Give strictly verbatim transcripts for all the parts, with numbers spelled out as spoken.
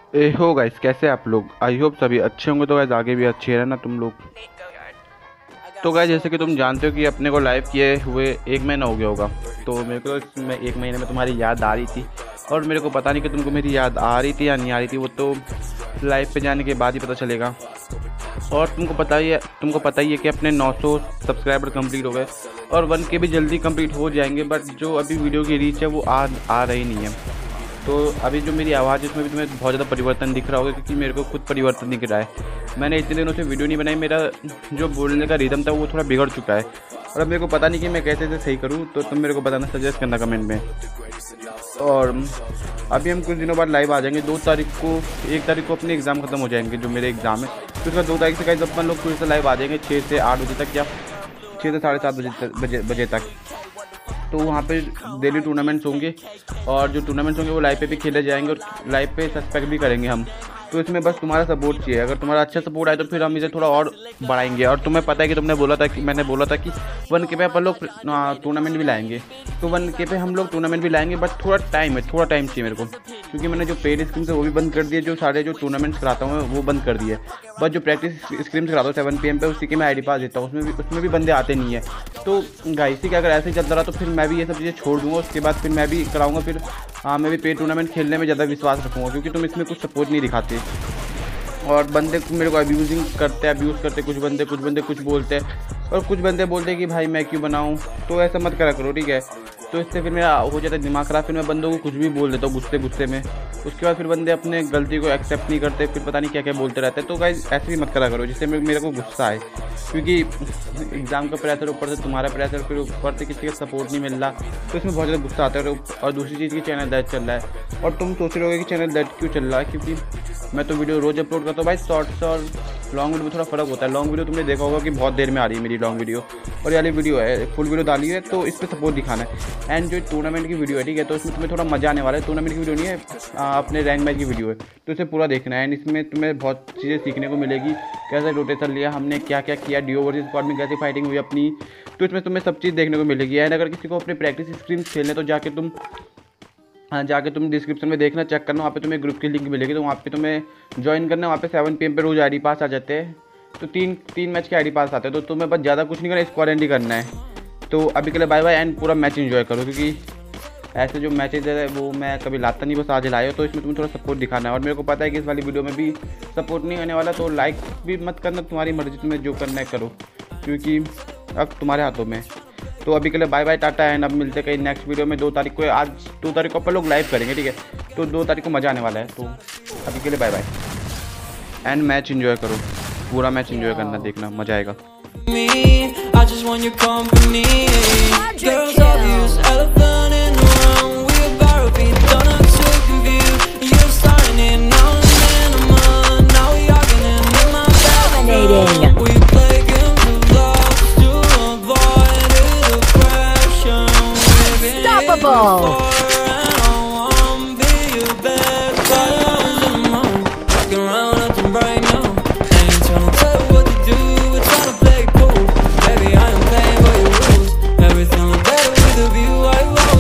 ए हो गाइस, कैसे आप लोग? आई होप सभी अच्छे होंगे। तो गाइस आगे भी अच्छे रहना तुम लोग। तो गाइस जैसे कि तुम जानते हो कि अपने को लाइव किए हुए एक महीना हो गया होगा। तो मेरे को इसमें एक महीने में तुम्हारी याद आ रही थी, और मेरे को पता नहीं कि तुमको मेरी याद आ रही थी या नहीं आ रही थी। वो तो लाइव पे जाने के बाद ही पता चलेगा। और तुमको पता ही है तुमको पता ही है कि अपने नौ सौ सब्सक्राइबर कंप्लीट हो गए और वन के भी जल्दी कंप्लीट हो जाएंगे। बट जो अभी वीडियो की रीच है वो आ आ रही नहीं है। तो अभी जो मेरी आवाज़ है उसमें भी तुम्हें बहुत ज़्यादा परिवर्तन दिख रहा होगा, क्योंकि मेरे को खुद परिवर्तन दिख रहा है। मैंने इतने दिनों से वीडियो नहीं बनाई, मेरा जो बोलने का रिदम था वो थोड़ा बिगड़ चुका है। और अब मेरे को पता नहीं कि मैं कैसे से सही करूँ। तो तुम मेरे को बताना, सजेस्ट करना कमेंट में। और अभी हम कुछ दिनों बाद लाइव आ जाएंगे। दो तारीख को एक तारीख को अपने एग्ज़ाम खत्म हो जाएंगे, जो मेरे एग्ज़ाम है। तो उसका दो तारीख से कहीं अपन लोग फिर से लाइव आ जाएंगे छः से आठ बजे तक, या छः से साढ़े सात बजे बजे बजे तक। तो वहाँ पे डेली टूर्नामेंट्स होंगे, और जो टूर्नामेंट्स होंगे वो लाइव पे भी खेले जाएंगे, और लाइव पे सस्पेक्ट भी करेंगे हम। तो इसमें बस तुम्हारा सपोर्ट चाहिए। अगर तुम्हारा अच्छा सपोर्ट आए तो फिर हम इसे थोड़ा और बढ़ाएंगे। और तुम्हें पता है कि तुमने बोला था कि मैंने बोला था कि वन के पे अपन लोग टूर्नामेंट भी लाएंगे। तो वन के पे हम लोग टूर्नामेंट भी लाएंगे, बट थोड़ा टाइम है, थोड़ा टाइम चाहिए मेरे को, क्योंकि मैंने जो पेड स्क्रीम से वो भी बंद कर दिए। जो सारे जो टूर्नामेंट्स कराता हूँ वो बंद कर दिए। बस जो प्रैक्टिस स्क्रीम से कराता हूँ सेवन पी एम पे, उसी के मैं आई डी पास देता हूँ। उसमें भी उसमें भी बंदे आते नहीं है। तो गाइस कि अगर ऐसे ही चलता रहा तो फिर मैं भी ये सब चीज़ें छोड़ दूँगा। उसके बाद फिर मैं भी कराऊँगा। फिर हाँ, मैं भी पेड टूर्नामेंट खेलने में ज़्यादा विश्वास रखूँगा, क्योंकि तुम इसमें कुछ सपोर्ट नहीं दिखाते। और बंदे मेरे को अब्यूजिंग करते हैं अब्यूज़ करते कुछ बंदे कुछ बंदे कुछ बोलते हैं, और कुछ बंदे बोलते हैं कि भाई मैं क्यों बनाऊं। तो ऐसा मत करा करो, ठीक है? तो इससे फिर मेरा हो जाता है दिमाग खराब। फिर मैं बंदों को कुछ भी बोल देता हूँ गुस्से गुस्से में। उसके बाद फिर बंदे अपने गलती को एक्सेप्ट नहीं करते, फिर पता नहीं क्या क्या बोलते रहते हैं। तो गाइस ऐसे भी मत करा करो जिससे मेरे को गुस्सा आए, क्योंकि एग्ज़ाम का प्रेशर, ऊपर से तुम्हारा प्रेशर, फिर ऊपर से किसी का सपोर्ट नहीं मिल रहा। तो इसमें बहुत ज़्यादा गुस्सा आता है। और दूसरी चीज़ की चैनल डेथ चल रहा है, और तुम सोच रहे होगे कि चैनल डेथ क्यों चल रहा है? क्योंकि मैं तो वीडियो रोज़ अपलोड करता हूँ भाई। शॉर्ट्स और लॉन्ग वीडियो में थोड़ा फ़र्क होता है। लॉन्ग वीडियो तुमने देखा होगा कि बहुत देर में आ रही है मेरी लॉन्ग वीडियो, और वाली वीडियो है फुल वीडियो डाली है। तो इस पर सपोर्ट दिखाना है। एंड जो टूर्नामेंट की वीडियो है, ठीक है, तो इसमें तुम्हें थोड़ा मज़ा आने वाला है। टूर्नामेंट की वीडियो नहीं है, आ, अपने रैंक मैच की वीडियो है। तो इसे पूरा देखना है। एंड इसमें तुम्हें बहुत चीज़ें सीखने को मिलेगी, कैसे रोटेशन लिया हमने, क्या क्या किया, डीओ वर्सेस स्क्वाड में कैसे फाइटिंग हुई अपनी। तो इसमें तुम्हें सब चीज़ देखने को मिलेगी। एंड अगर किसी को अपने प्रैक्टिस स्क्रीम खेलने, तो जाके तुम हाँ जाके तुम डिस्क्रिप्शन में देखना, चेक करना, वहाँ पे तुम्हें ग्रुप की लिंक मिलेगी। तो वहाँ पे तुम्हें ज्वाइन करना। वहाँ पे सेवन पी एम पे रोज़ आईडी पास आ जाते हैं। तो तीन तीन मैच के आईडी पास आते हैं। तो तुम्हें बस ज़्यादा कुछ नहीं करना, स्क्वाड एंड ही करना है। तो अभी के लिए बाय बाय, एंड पूरा मैच एंजॉय करो, क्योंकि ऐसे जो मैचेज है वो मैं कभी लाता नहीं, बस आज लाए हो। तो इसमें तुम्हें थोड़ा सपोर्ट दिखाना है। और मेरे को पता है कि इस वाली वीडियो में भी सपोर्ट नहीं होने वाला, तो लाइक भी मत करना, तुम्हारी मर्जी, तुम्हें जो करना है करो, क्योंकि अब तुम्हारे हाथों में। तो अभी के लिए बाय बाय, टाटा। एंड अब मिलते कहीं नेक्स्ट वीडियो में। दो तारीख को, आज दो तारीख को अपन लोग लाइव करेंगे, ठीक है? तो दो तारीख को मज़ा आने वाला है। तो अभी के लिए bye bye, and match enjoy करो, पूरा मैच एंजॉय करना, देखना मज़ा आएगा। Everything look better with a view. I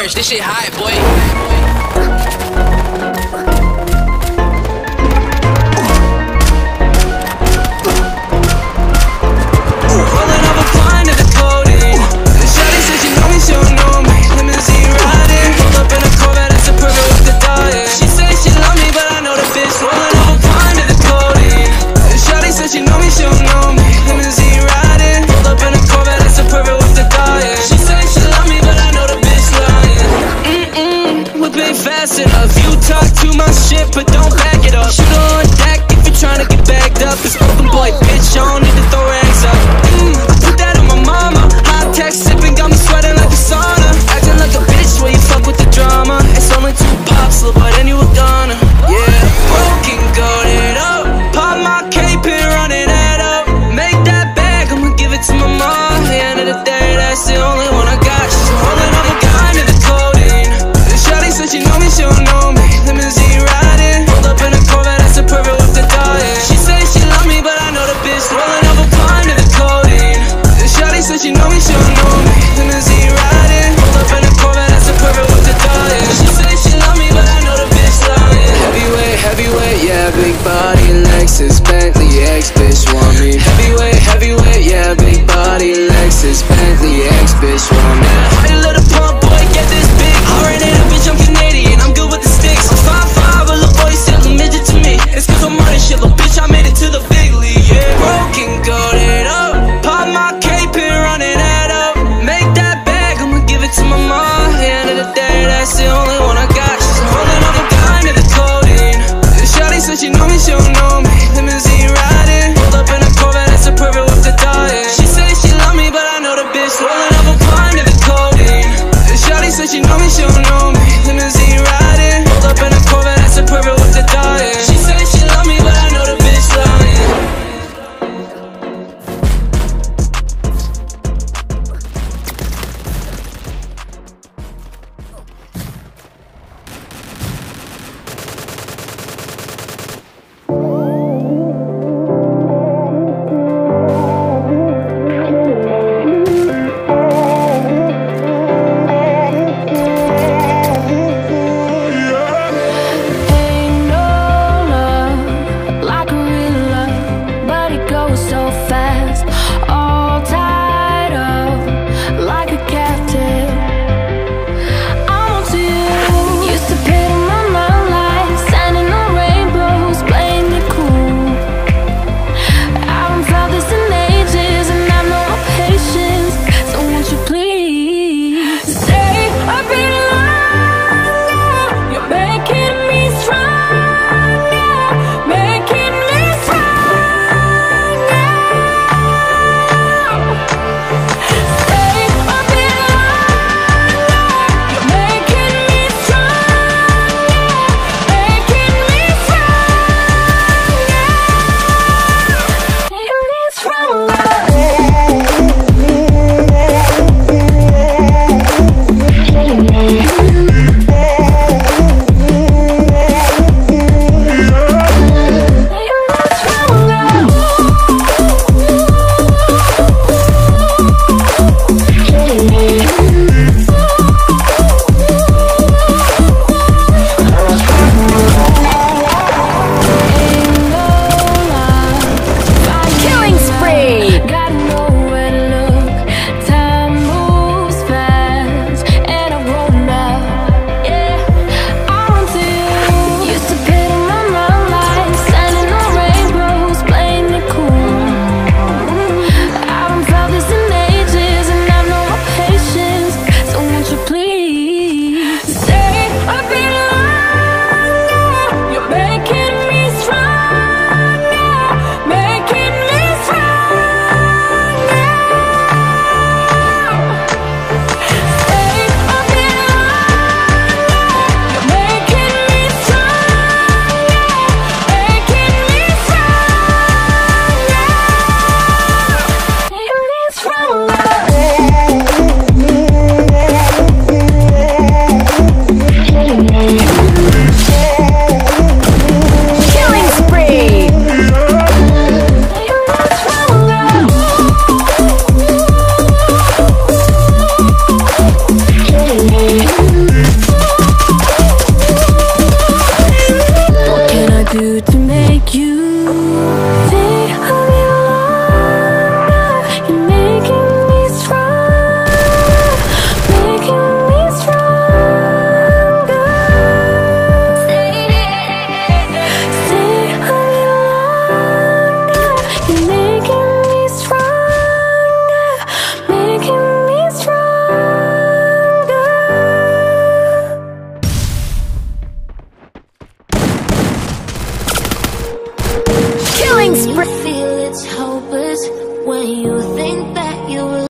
merch, this shit hot, boy. Rolling up a pint of the codeine. The shawty said she know me, she don't know me. Limousine riding, pulled up in a Corvette, it's a perfect with the diet. She said she love me, but I know the bitch. Rolling up a pint of the codeine. The shawty said she know me, she don't know me. Limousine riding, pulled up in a Corvette, it's a perfect with the diet. She said she love me, but I know the bitch lying. Mm-mm, whipping fast enough. You talk too much shit, but don't back it up. Shoot on deck if you're trying to get bagged up. It's open boy, bitch, I don't need to throw rags up. Mm, I put that on my mama. High tech sipping, got me sweating like a sauna. Acting like a bitch when you fuck with the drama. It's only two pops, little boy, then you were gonna. Yeah, broken, goated up. Pop my cape and running that up. you to